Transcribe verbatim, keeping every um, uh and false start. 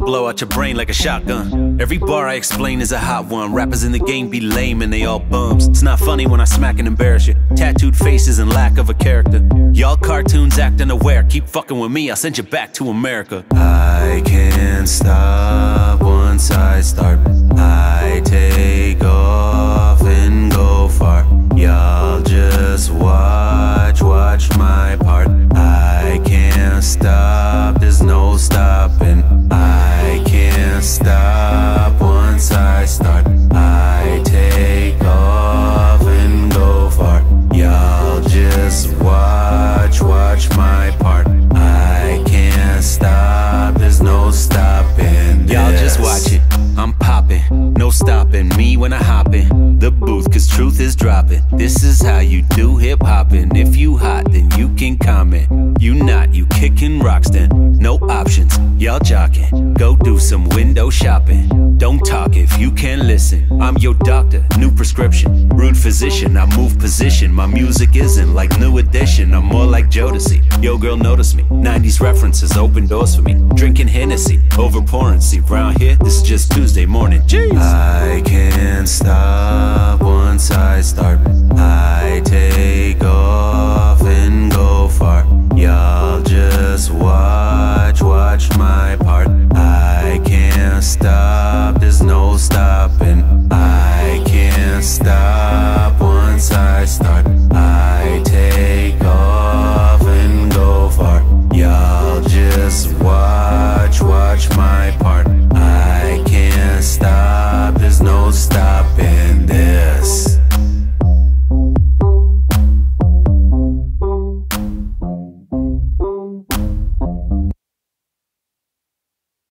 blow out your brain like a shotgun. Every bar I explain is a hot one. Rappers in the game be lame and they all bums. It's not funny when I smack and embarrass you. Tattooed faces and lack of a character. Y'all cartoons act unaware. Keep fucking with me, I'll send you back to America. I can't stop once I start. I take off and go far. Y'all just watch, watch my part. I can't stop, there's no stopping. I can't stop once I start. I take off and go far. Y'all just watch, watch my part. I can't stop, there's no stopping. Y'all just watch it, I'm popping, no stopping me when I hop in the booth, cause truth is dropping. This is how you do hip-hopping. If you hot, then you can comment. You not, you kicking rocks then, no options. Y'all jocking, go do some window shopping. Don't talk if you can't listen. I'm your doctor, new prescription. Rude physician, I move position. My music isn't like New Edition, I'm more like Jodeci. Yo girl notice me, nineties references open doors for me. Drinking Hennessy, over pouring. See round here, this is just Tuesday morning. Jeez. I can't stop once I